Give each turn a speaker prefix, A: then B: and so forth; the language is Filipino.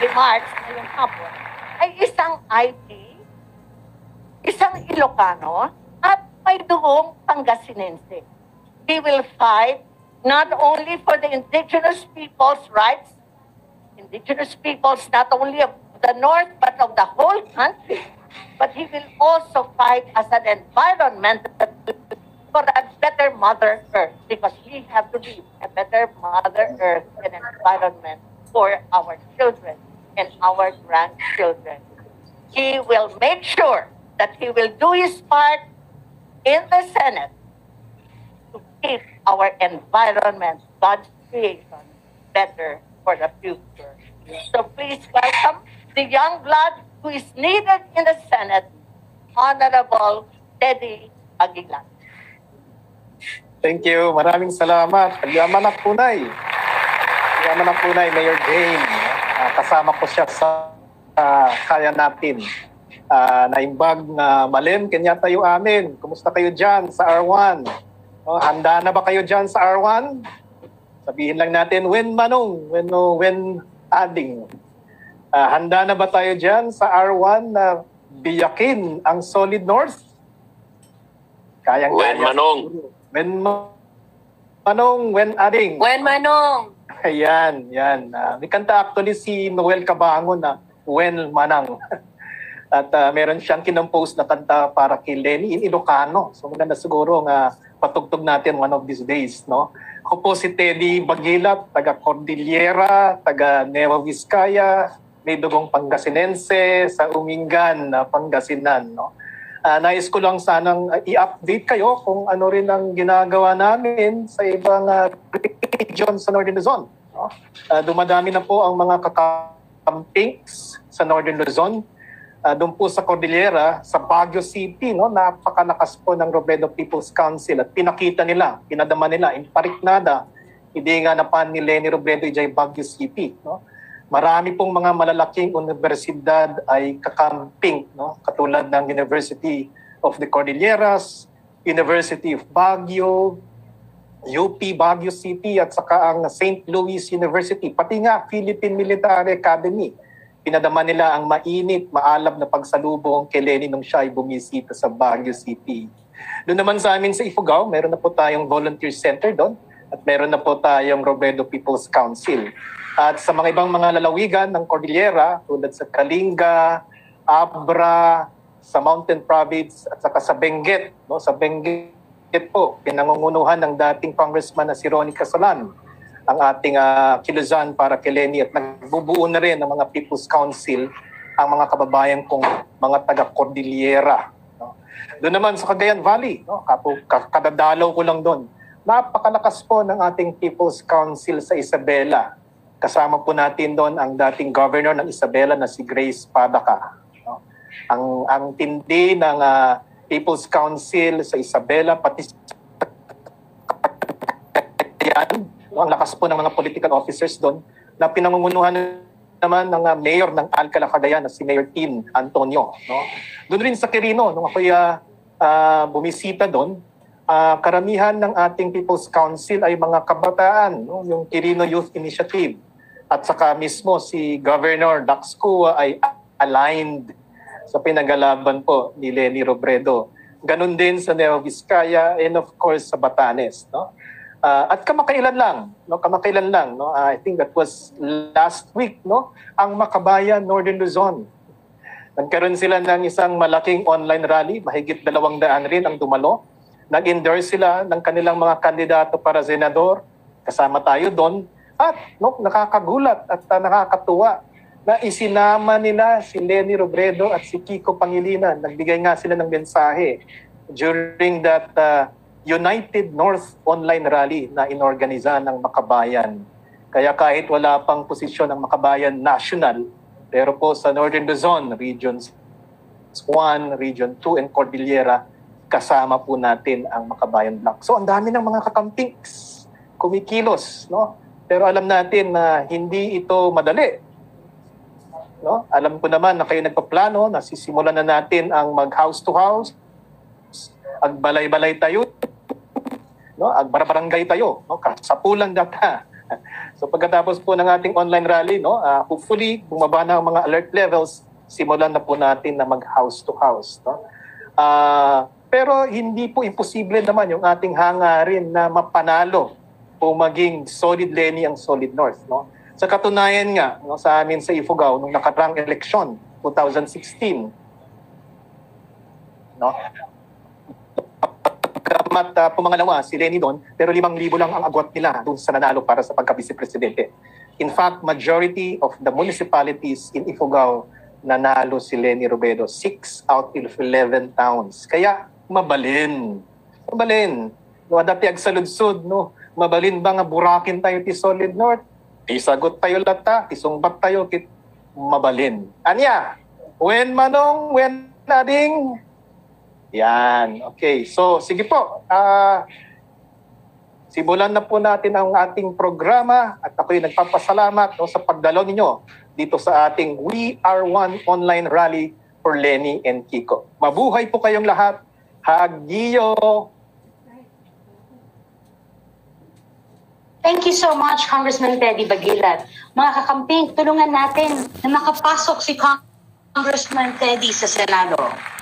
A: remarks ngayong hapon ay isang IT, isang Ilocano, at may duong Pangasinense. We will fight not only for the indigenous people's rights, indigenous peoples not only of the North but of the whole country, but he will also fight as an environmental for a better Mother Earth, because we have to be a better Mother Earth and environment for our children and our grandchildren. He will make sure that he will do his part in the Senate to keep our environment, God's creation, better for the future. So please welcome the young blood who is needed in the Senate, Honorable Teddy Aguilar.
B: Thank you. Maraming salamat. Yaman na punay. Yaman na punay, Mayor Jane. Kasama ko siya sa kaya natin. Naimbag na Malin, kanya tayo amin. Kumusta kayo dyan sa R1? Handa na ba kayo dyan sa R1? Sabihin lang natin, when manong, when adding. Handa na ba tayo dyan sa R1 na biyakin ang Solid North?
C: When manong.
B: When manong, when adding.
D: When manong.
B: Ayan, yan. May kanta actually si Noel Cabangon na When Manang. At meron siyang kinompose na kanta para kay Lenny in Ilocano. So maganda siguro nga patugtog natin one of these days, no? Ako po si Teddy Bagilat, taga Cordillera, taga Nueva Vizcaya, may dugong Pangasinense sa Umingan, Pangasinan, no? Nais ko lang sanang i-update kayo kung ano rin ang ginagawa namin sa ibang region sa Northern Luzon. No? Dumadami na po ang mga kakampings sa Northern Luzon. Doon po sa Cordillera, sa Baguio City, no, napakalakas po ng Robredo People's Council at pinakita nila, pinadama nila, in Pariknada, hindi nga napan ni Leni Robredo dyan Baguio City. No? Marami pong mga malalaking universidad ay kakamping, no? Katulad ng University of the Cordilleras, University of Baguio, UP Baguio City at saka ang St. Louis University, pati nga Philippine Military Academy. Pinadama nila ang mainit, maalab na pagsalubong kay Leni nung siya ay bumisita sa Baguio City. Doon naman sa amin sa Ifugao, meron na po tayong volunteer center doon at meron na po tayong Robredo People's Council. At sa mga ibang mga lalawigan ng Cordillera, tulad sa Kalinga, Abra, sa Mountain Province at saka sa Benguet. No? Sa Benguet po, pinangungunuhan ng dating congressman na si Ronnie Casalan ang ating kiluzan para kay Leni at nagbubuo na rin ng mga People's Council ang mga kababayan kong mga taga-Cordillera. No? Doon naman sa Cagayan Valley, no? Kadadalaw ko lang doon. Napakalakas po ng ating People's Council sa Isabela. Kasama po natin doon ang dating governor ng Isabela na si Grace Padaca. No? Ang tindi ng People's Council sa Isabela, pati yan, ang lakas po ng mga political officers doon na pinangungunuhan naman ng mayor ng Alcala, Cagayan na si Mayor Tin Antonio. No? Doon rin sa Quirino, nung ako'y bumisita doon, karamihan ng ating People's Council ay mga kabataan, no? Yung Quirino Youth Initiative. At saka mismo si Governor Daxco ay aligned sa pinagalaban po ni Leni Robredo. Ganon din sa Nueva Vizcaya and of course sa Batanes. No? At kamakailan lang, no? I think that was last week, no? Ang Makabayan Northern Luzon. Nagkaroon sila ng isang malaking online rally, mahigit 200 rin ang dumalo. Nag-endorse sila ng kanilang mga kandidato para senador. Kasama tayo doon. At nakakagulat at nakakatuwa na isinama nila si Leni Robredo at si Kiko Pangilinan. Nagbigay nga sila ng mensahe during that United North online rally na inorganiza ng Makabayan. Kaya kahit wala pang posisyon ng Makabayan National, pero po sa Northern Luzon, Regions 1, Region 2, and Cordillera, kasama po natin ang Makabayan Bloc. So ang dami ng mga kakampings, kumikilos, no? Pero alam natin na hindi ito madali. No? Alam ko naman na kayo nagpaplano, nasisimulan na natin ang mag-house to house, agbalay-balay tayo, no? Agbarbarangay tayo, no? Kasapulan data. So pagkatapos po ng ating online rally, no, hopefully bumaba na ang mga alert levels, simulan na po natin na mag-house to house. No? Pero hindi po imposible naman yung ating hangarin na mapanalo o maging solid Leni ang solid North. No? Sa katunayan nga, no, sa amin sa Ifugao, nung nakarang eleksyon, 2016, no? Pumangalawa si Leni doon, pero 5,000 lang ang agwat nila doon sa nanalo para sa pagka-vice-presidente. In fact, majority of the municipalities in Ifugao nanalo si Leni Robredo, 6 out of 11 towns. Kaya mabalin. Mabalin. No, dati agsaludsod, no? Mabalin ba nga burakin tayo ti Solid North? Isagot tayo lata, isungbat tayo kit mabalin. Anya, when manong, when ading, yan. Okay. So, sige po. Simulan na po natin ang ating programa at ako'y nagpapasalamat, no, sa pagdalaw ninyo dito sa ating We Are One online rally for Leni and Kiko. Mabuhay po kayong lahat. Hagiyo!
C: Thank you so much, Congressman Teddy Bagilat. Mga kakamping, tulungan natin na makapasok si Congressman Teddy sa Senado.